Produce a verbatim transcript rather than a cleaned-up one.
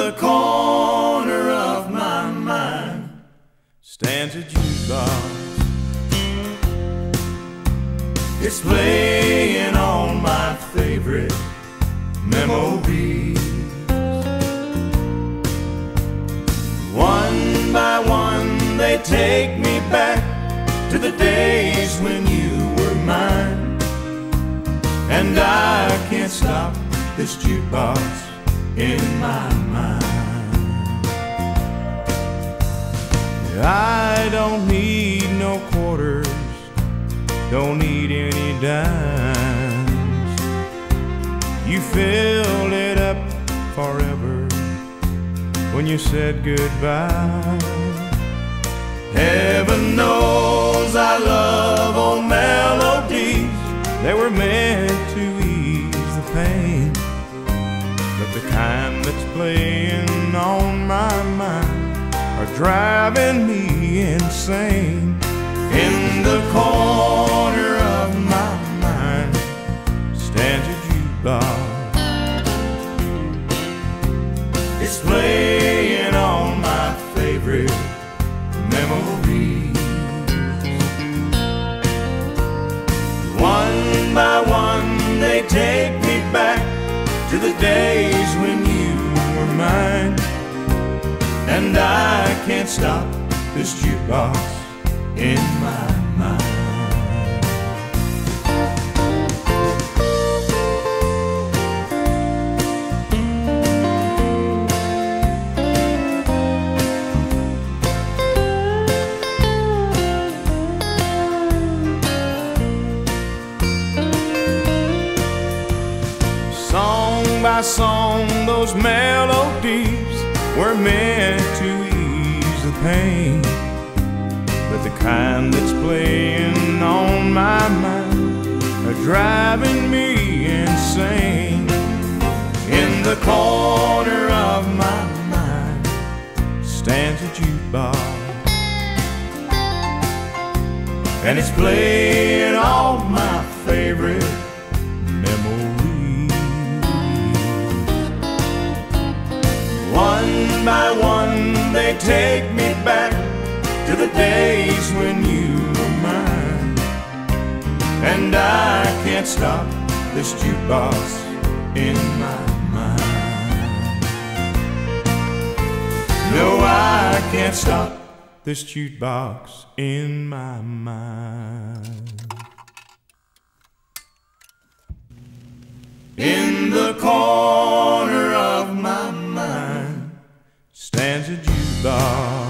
the corner of my mind stands a jukebox. It's playing all my favorite memories. One by one they take me back to the days when you were mine. And I can't stop this jukebox in my mind. I don't need no quarters, don't need any dimes. You filled it up forever when you said goodbye. Heaven knows I love old melodies. They were meant to ease the pain, but the kind that's playing on my mind are driving me insane. In the corner of my mind stands a jukebox. It's playing all my favorite memories. One by one they take me back to the days when you were mine. And I can't stop this jukebox in my mind. Song by song, those melodies were meant to ease the pain, but the kind that's playing on my mind are driving me insane. In the corner of my mind stands a jukebox, and it's playing all my favorite memories. One by one they take me back to the days when you were mine. And I can't stop this jukebox in my mind. No, I can't stop this jukebox in my mind. In the corner of my mind stands a jukebox.